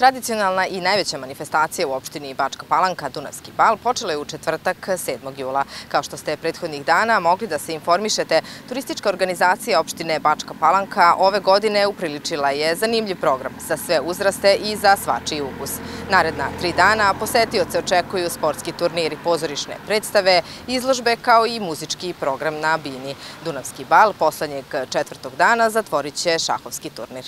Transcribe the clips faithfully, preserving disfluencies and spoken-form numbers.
Tradicionalna i najveća manifestacija u opštini Bačka Palanka, Dunavski bal, počela je u četvrtak sedmog jula. Kao što ste prethodnih dana mogli da se informišete, turistička organizacija opštine Bačka Palanka ove godine upriličila je zanimljiv program za sve uzraste i za svačiji ukus. Naredna tri dana posetioce očekuju sportski turniri, pozorišne predstave, izložbe kao i muzički program na bini. Dunavski bal poslednjeg četvrtog dana zatvorit će šahovski turnir.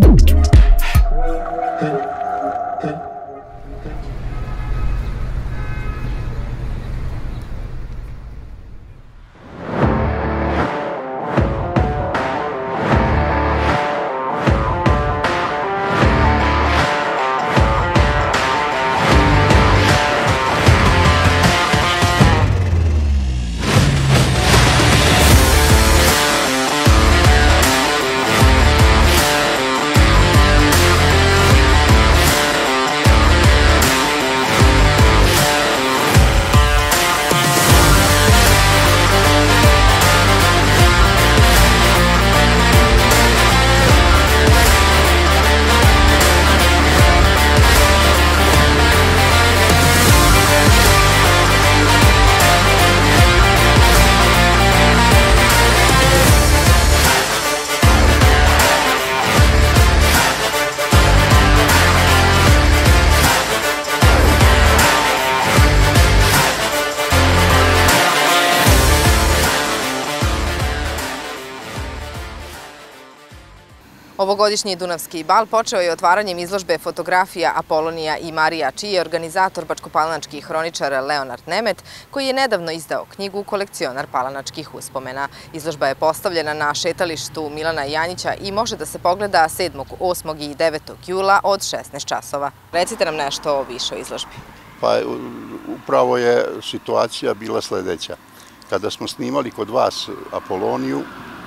Ovogodišnji Dunavski bal počeo je otvaranjem izložbe fotografija Apolonija i Marija, čiji je organizator bačkopalanački hroničar Leonard Nemet, koji je nedavno izdao knjigu Kolekcionar palanačkih uspomena. Izložba je postavljena na šetalištu Milana Janjića i može da se pogleda sedmog, osmog i devetog jula od šesnaest časova. Recite nam nešto više o izložbi. Pa upravo je situacija bila sledeća. Kada smo snimali kod vas Apoloniju,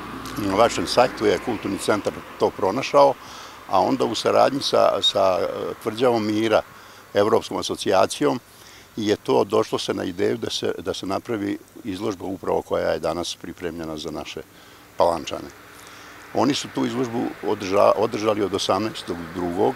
na vašem sajtu je Kulturni centar to pronašao, a onda u saradnji sa, sa Tvrđavom mira, Evropskom asocijacijom, je to došlo se na ideju da se, da se napravi izložba upravo koja je danas pripremljena za naše Palančane. Oni su tu izložbu održa, održali od osamnaestog drugog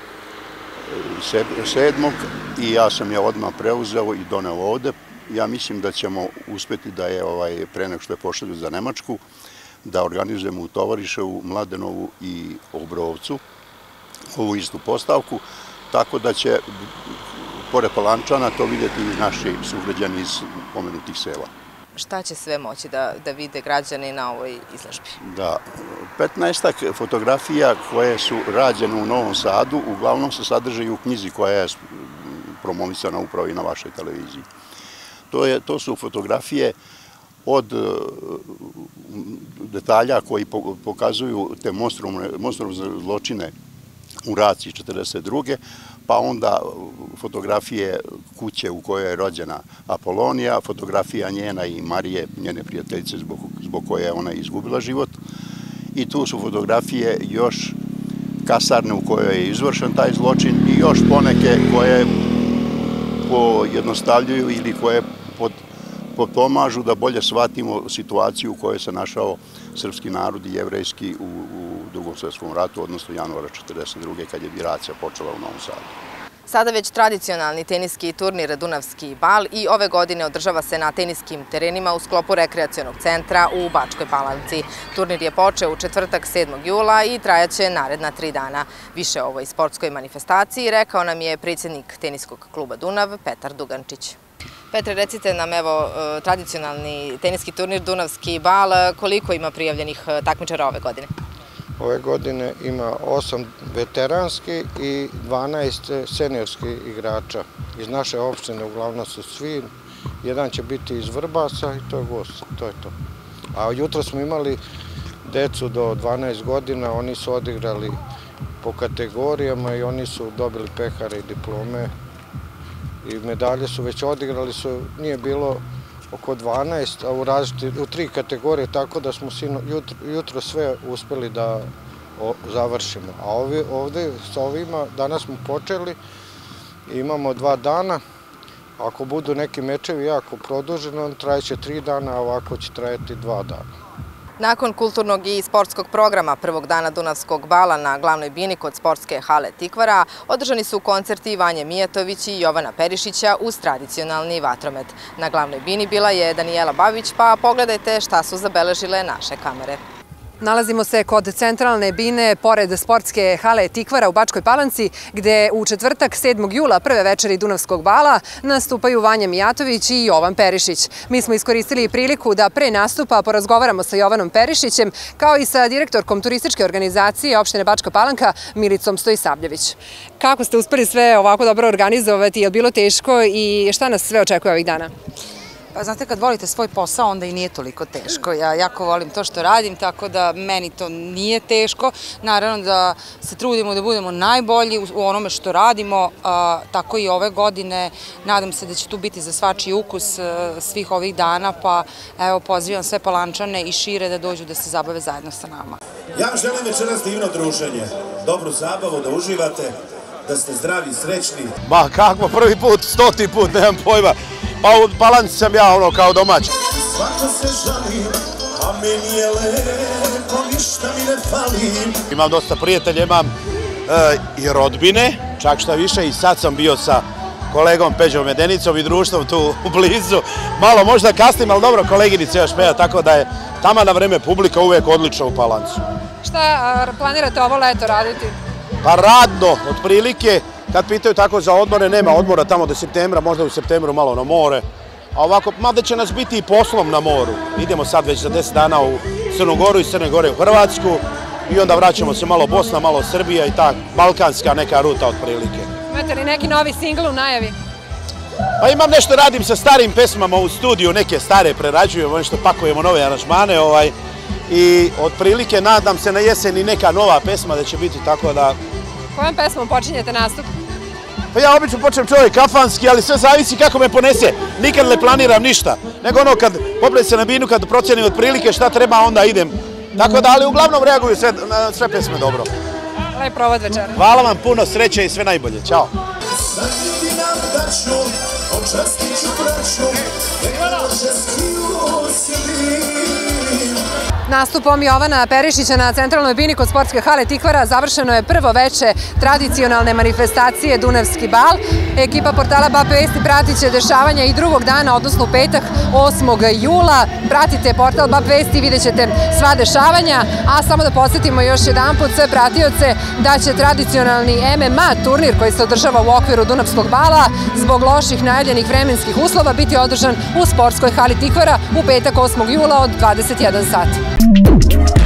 sedmog i ja sam je odmah preuzeo i doneo ovde. Ja mislim da ćemo uspeti da je ovaj, pre nego što je pošalju za Nemačku, da organizujemo u Tovariševu, Mladenovu i Obrovcu ovu istu postavku, tako da će, pored Palančana, to vidjeti i naši sugrađani iz pomenutih sela. Šta će sve moći da, da vide građani na ovoj izložbi? Da, petnaestak fotografija koje su rađene u Novom Sadu, uglavnom se sadrže i u knjizi koja je promovisana upravo i na vašoj televiziji. To, je, to su fotografije od detalja koji pokazuju te monstruozne zločine u raciji četrdeset druge pa onda fotografije kuće u kojoj je rođena Apolonija, fotografija njena i Marije, njene prijateljice zbog, zbog koje je ona izgubila život. I tu su fotografije još kasarne u kojoj je izvršen taj zločin i još poneke koje pojednostavljuju ili koje pod pomažu da bolje shvatimo situaciju u kojoj se našao srpski narod i jevrejski u, u Drugom svjetskom ratu, odnosno januara četrdeset druge kad je biracija počela u Novom Sadu. Sada već tradicionalni teniski turnir Dunavski bal i ove godine održava se na teniskim terenima u sklopu rekreacionog centra u Bačkoj Palanci. Turnir je počeo u četvrtak sedmog jula i trajaće naredna tri dana. Više o ovoj sportskoj manifestaciji rekao nam je predsjednik teniskog kluba Dunav, Petar Dugančić. Petre, recite nam, evo, tradicionalni teniski turnir Dunavski bal, koliko ima prijavljenih takmičara ove godine? Ove godine ima osam veteranski i dvanaest seniorskih igrača. Iz naše opštine uglavnom su svi, jedan će biti iz Vrbasa i to je gost, to je to. A jutro smo imali decu do dvanaest godina, oni su odigrali po kategorijama i oni su dobili pehare i diplome. I medalje su već odigrali, su, nije bilo oko dvanaest, a u, različiti, u tri kategorije, tako da smo sino, jutro, jutro sve uspeli da o, završimo. A ovi, ovde sa ovima danas smo počeli, imamo dva dana, ako budu neki mečevi jako produženi, on trajeće tri dana, a ovako će trajati dva dana. Nakon kulturnog i sportskog programa prvog dana Dunavskog bala na glavnoj bini kod sportske hale Tikvara održani su koncerti Vanje Mijatović i Jovana Perišića uz tradicionalni vatromet. Na glavnoj bini bila je Danijela Babić, pa pogledajte šta su zabeležile naše kamere. Nalazimo se kod centralne bine pored sportske hale Tikvara u Bačkoj Palanci, gde u četvrtak sedmog jula prve večeri Dunavskog bala nastupaju Vanja Mijatović i Jovan Perišić. Mi smo iskoristili priliku da pre nastupa porazgovaramo sa Jovanom Perišićem, kao i sa direktorkom turističke organizacije opštine Bačka Palanka, Milicom Stojisavljević. Kako ste uspeli sve ovako dobro organizovati? Je li bilo teško i šta nas sve očekuje ovih dana? Pa znate, kad volite svoj posao, onda i nije toliko teško. Ja jako volim to što radim, tako da meni to nije teško. Naravno da se trudimo da budemo najbolji u onome što radimo, tako i ove godine. Nadam se da će tu biti za svačiji ukus svih ovih dana, pa evo pozivam sve Palančane i šire da dođu da se zabave zajedno sa nama. Ja vam želim večeras divno druženje, dobru zabavu, da uživate, da ste zdravi i srećni. Ma kako, prvi put, stoti put, nemam pojma. Pa u Palanci sam ja ono kao domać. Svako se žali, a meni je lepo, ništa mi ne fali. Imam dosta prijatelja, imam i rodbine, čak šta više, i sad sam bio sa kolegom Peđom Medenicom i društvom tu u blizu. Malo možda kasnim, ali dobro, koleginice još peja, tako da je tamo na vreme publika uvijek odlična u Palancu. Šta planirate ovo leto raditi? Pa radno, otprilike. Kad pitaju tako za odmore, nema odmora tamo do septembra, možda u septembru malo na more. A ovako, mada će nas biti i poslom na moru. Idemo sad već za deset dana u Crnu Goru i Crne Gore u Hrvatsku i onda vraćamo se malo Bosna, malo Srbija i ta balkanska neka ruta otprilike. Imate li neki novi singl u najavi? Pa imam nešto, radim sa starim pesmama u studiju, neke stare prerađujemo, nešto pakujemo nove aranžmane i otprilike nadam se na jesen i neka nova pesma da će biti, tako da... Kojom pesmom počinjete nastup? Pa ja obično počnem čovjek kafanski, ali sve zavisi kako me ponese. Nikad ne planiram ništa. Nego ono kad popnem se na binu, kad procenim otprilike šta treba, onda idem. Tako da, ali uglavnom reaguju na sve pesme dobro. Lep provod večera. Hvala vam puno, sreće i sve najbolje. Ćao. Nastupom Jovana Perišića na centralnoj bini kod sportske hale Tikvara završeno je prvo veče tradicionalne manifestacije Dunavski bal. Ekipa portala B A P Vesti pratit će dešavanja i drugog dana, odnosno u petak osmog jula. Pratite portal B A P Vesti i vidjet ćete sva dešavanja, a samo da podsjetimo još jedan put sve pratioce da će tradicionalni M M A turnir koji se održava u okviru Dunavskog bala zbog loših najavljenih vremenskih uslova biti održan u sportskoj hali Tikvara u petak osmog jula od dvadeset jedan sat.